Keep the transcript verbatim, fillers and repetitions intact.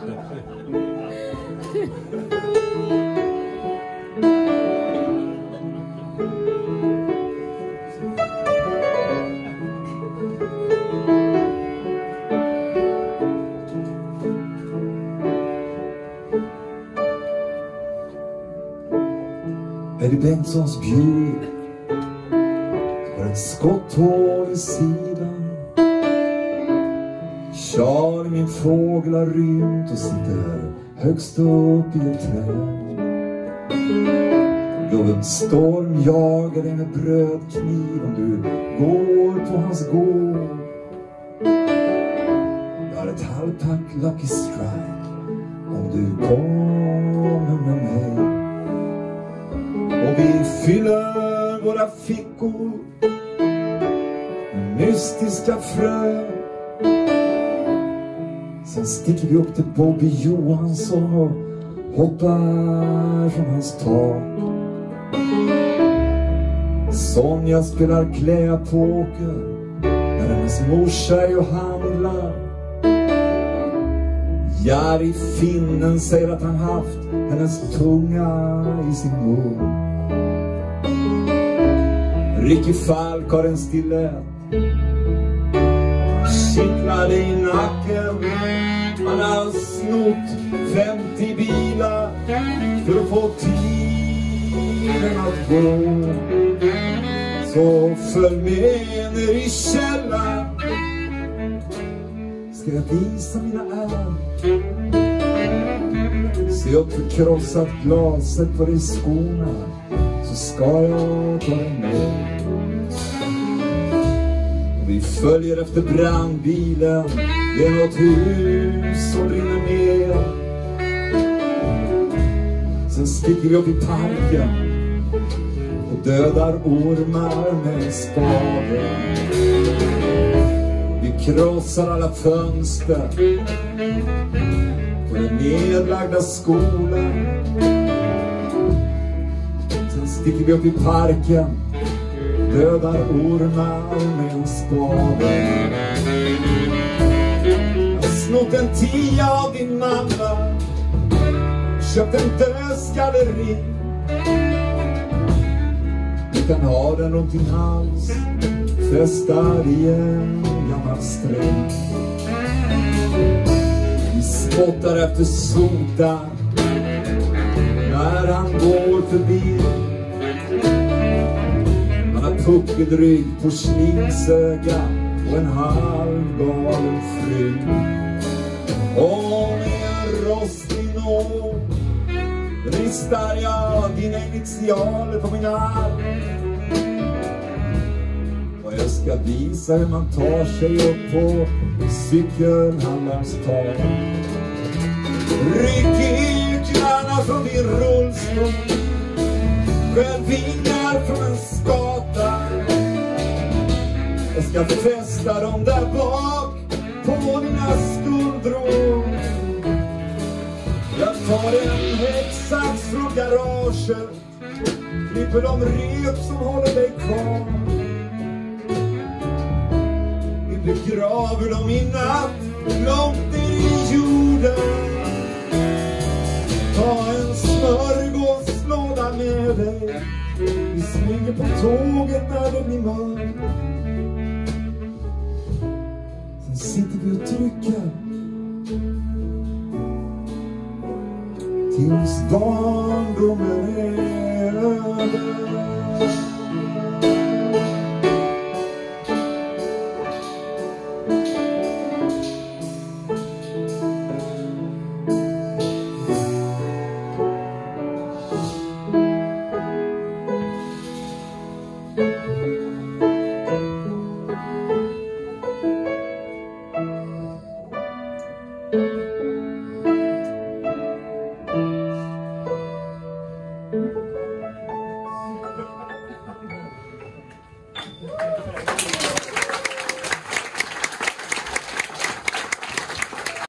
Eddie Bengtssons bjud har ett skotthål i sidan. Charlie, min fågel, har rymt och sitter högst upp i ett träd. Gubben Storm jagar dig med brödkniv om du går på hans gård. Jag har ett halvpack Lucky Strike om du kommer med mig. Och vi fyller våra fickor med mystiska frö. Sen sticker vi upp till Bobby Johansson och hoppar från hans tak. Sonja spelar kläpoker när hennes morsa är och handlar. Jari Finnen säger att han haft hennes tunga i sin mun. Ricky Falk har en stilett, kittlade i nacken. Han har snott femtio bilar för att få tiden att gå. Så följ med ner i källaren, ska jag visa mina ärr. Se upp för krossat glaset på dig skorna, så ska jag ta dig med. Och vi följer efter brandbilen genom ett hus och brinner ner. Sen sticker vi upp i parken och dödar ormar med en spade. Vi krossar alla fönster på den nedlagda skolan. Sen sticker vi upp i parken, dödar ormar med en spade. Jag har snott en tia av din mamma, köpt en dödsgalleri. Du kan ha den runt din hals, fästar i en gammal sträng. Vi spottar efter sota när han går förbi. Han har puckelrygg, porslinsöga och en halvgalen fru. Och med en rostig nål ristar jag dina initialer på min arm. Och jag ska visa hur man tar sig upp på cykelhandlarns tak. Ryck i knäna från din rullstol, skäl vingar från en skata. Jag ska fästa dem där bak på dina skuldror. Jag tar en häcksax från garaget, klipper de rep som håller dig kvar. Vi begraver dem i natt, långt ner i jorden. Ta en smörgåslåda med dig, vi smyger på tåget när det blir mörkt. Sen sitter vi och trycker tills barndomen är över.